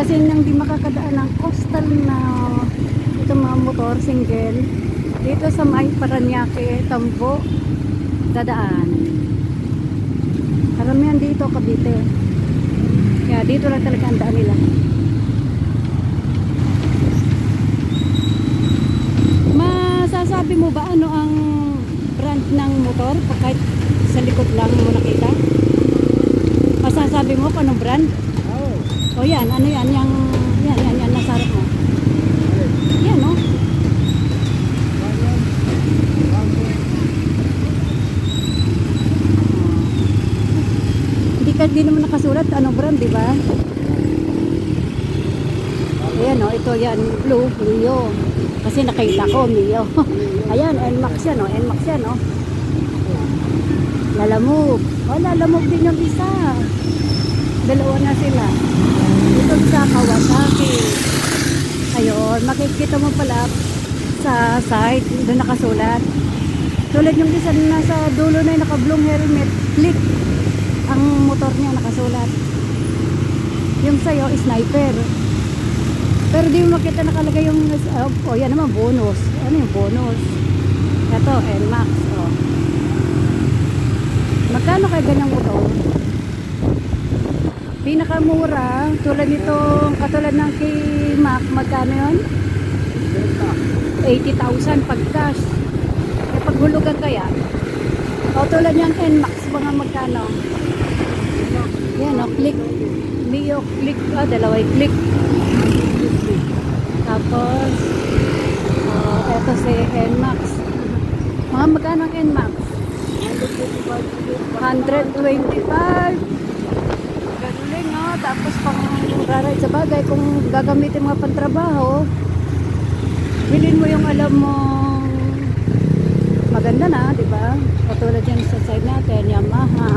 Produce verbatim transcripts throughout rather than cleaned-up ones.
Kasi nang di makakadaan ng coastal na itong mga motor, single, dito sa may Paranaque, Tambo, dadaan. Karamihan dito, Cavite. Kaya dito lang talaga ang daan nila. Masasabi mo ba ano ang brand ng motor? Kahit sa likod lang mo nakita? Masasabi mo kung anong brand? Oo. O yan, ano yan? Yang, yan, yan, yan, nasa harap mo. Yan, no? Hindi ka, di naman nakasulat anong brand, di ba? Ayan, no? Ito yan, blue, Mio. Kasi nakita ko, Mio. Ayan, N MAX yan, no? N MAX yan, no? Lalamog. O, lalamog din yung isa. Dalawa na sila. Ito sa Kawasaki. Ayun, makikita mo pala sa side, doon nakasulat. Tulad yung isa na nasa dulo na yung naka-blue helmet, click. Ang motor niya nakasulat. Yung sa'yo, sniper. Pero di mo makita nakalagay yung, oh, oh yan naman, bonus. Ano yung bonus? Ito, N MAX. Oh. Magkano kayo ganyang motor? Pinakamura, tulad nito, katulad ng kay Mac, magkano yun? eighty thousand pag cash. E paghulugan kaya? O tulad niyang N MAX, mga magkano? Yan o, click. Mio, click. Ah, dalaway click. Tapos, oh, eto si N MAX. Mga magkano ang N MAX? one twenty-five. Galing, no? Tapos pang ride sa bagay, kung gagamitin mga pantrabaho, bilhin mo yung alam mo maganda na, di ba? Katulad yan sa side natin, Yamaha.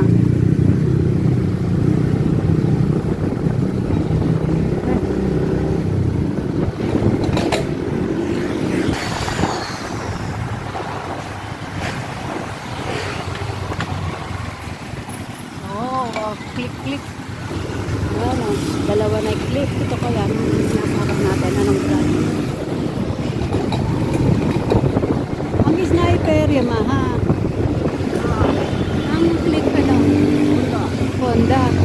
Click, click. Ano, dalawa na click. Ito ko yan. Sinasakap natin. Anong brand? Ang sniper, Yamaha. Ang click, ano? Honda. Honda.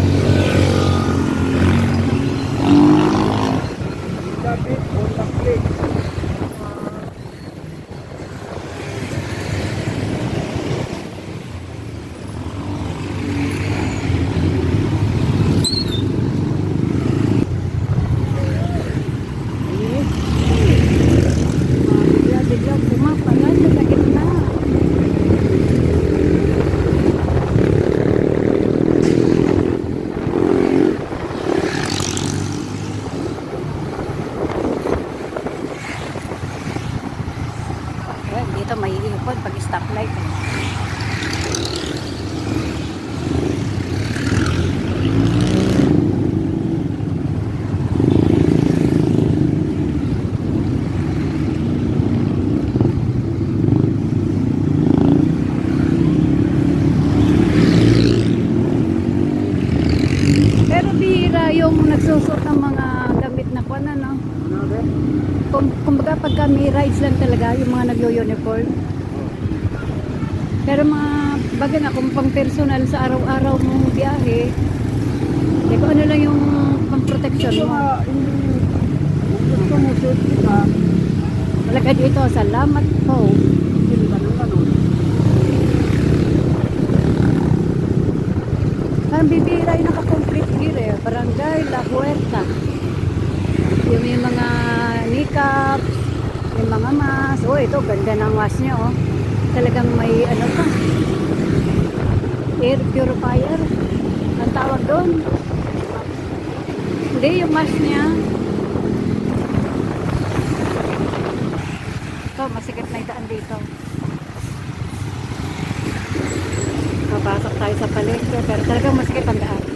Honda click. Dito may iipon pag stoplight eh. Pero bihira yung nagsusot ng mga damit na kwan, ano? Kung, kumbaga pagka may rides lang talaga yung mga nagyo-uniform. Pero mga bagay nga kung pang personal sa araw-araw mong biyahe, eh kung ano lang yung pang protection mo. Gusto mo shoot ka, wala ka dito, salamat po. Parang bibira yung naka-complete gear eh. Barangay La Huerta. Yung may mga makeup, yung mga mask. Oh, ito ganda ng mask niya, oh. Talagang may ano pa, air purifier ang tawag doon. Hindi, yung mask niya. Ito, masikip na idaan dito. Papasok tayo sa palengke, pero talagang masikip ang daan.